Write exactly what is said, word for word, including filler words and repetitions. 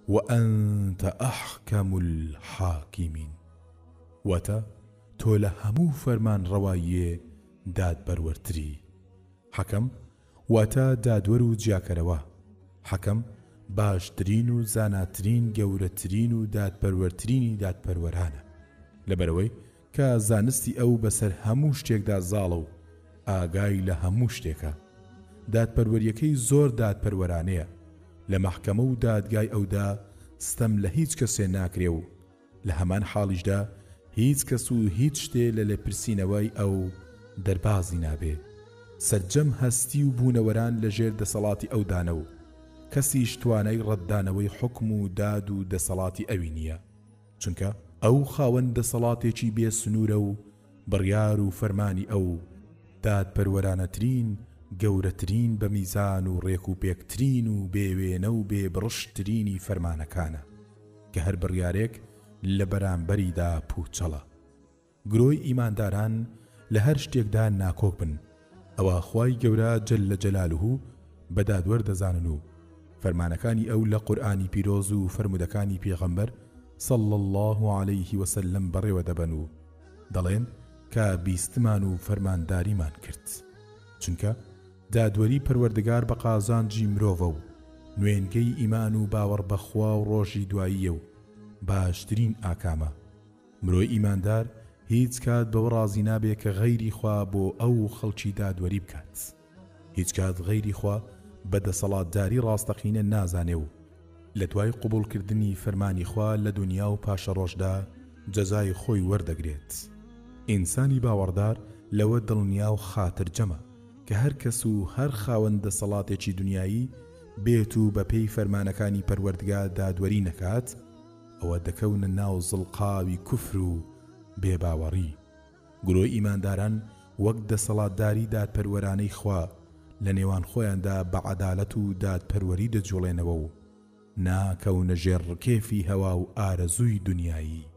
وأنت أحكم الحاكمين. واتا تۆ لە هەموو فەرمان ڕەواییێ دادبەروەرتری. حەکەم واتە دادوەر و جیاکەرەوە. حەکەم باشترین و زاناترین گەورەترین و دادپەروەرترینی دادپەروەرانە، لەبەرەوەی کە زانستی ئەو بەسەر هەموو شتێکدا زاڵە و ئاگای لە هەموو شتێکە. دادپەروەریەکەی زۆر دادپەروەرانەیە، لە مەحکەمە و دادگای ئەودا ستەم لە هیچ کەسێ ناکرێ و لە هەمان حاڵیشدا هیچ کەس و هیچ شتێ لە لێپرسینەوەی ئەو دەربازی نابێ. سەرجەم هەستی و بوونەوەران لە ژێر دەسەڵاتی ئەودانە و کەسیش توانای ڕەتدانەوەی حکم و داد و دەسەڵاتی ئەوی نییە، چونکە ئەو خاوەن دەسەڵاتێکی بێ سنوورە و بڕیار و فەرمانی ئەو دادپەروەرانەترین گەورەترین بە میزان و ڕێک و پێکترین و بێوێنە و بێبڕشترینی فەرمانەکانە کە هەر بڕیارێک لە بەرامبەریدا پوچەڵە. گرۆی ئیمانداران لە هەر شتێکدا ناکۆک بن، ئەوە خوای گەورە جەل لە جەلالوه بەدادوەر دەزانن و فەرمانەکانی ئەو لە قورئانی پیرۆز و فەرمودەکانی پێغەمبەر صلی الله عليه وسلم بەڕێوە دەبەن و دەڵێن کە بیستمان و فەرمانداریمان کرد، چونکە دادوەری پەروەردگار بە قازانجی مرۆڤە و نوێنگەی ئیمان و باوەڕ بەخوا و ڕۆژی دواییە و باشترین ئاکامە. مرۆی ئیماندار هیچ کات بەوە ڕازی نابێ کە غەیری خوا بۆ ئەو خەڵکی دادوەری بکات. هیچ کات غەیری خوا بە دەسەڵاتداری ڕاستەقینە نازانێ و لە دوای قبوڵکردنی فەرمانی خوا لە دنیا و پاشە ڕۆژدا جەزای خۆی وەردەگرێت. ئینسانی باوەڕدار لەوە دڵنیا و خاترجەمە کە هەر کەس و هەر خاوەن دەسەڵاتێکی دنیایی بێت و بە پێی فەرمانەکانی پەروەردگار دادوەری نەکات، ئەوە دەکەونە ناو زڵقاوی کوفر و بێباوەڕی. گرۆی ئیمانداران وەک دەسەڵاتداری دادپەروەرانەی خوا لە نێوان خۆیاندا بە عەدالەت و دادپەروەری دەجوڵێنەوە و ناکەونە ژێر کێفی هەوا و ئارەزووی دنیایی.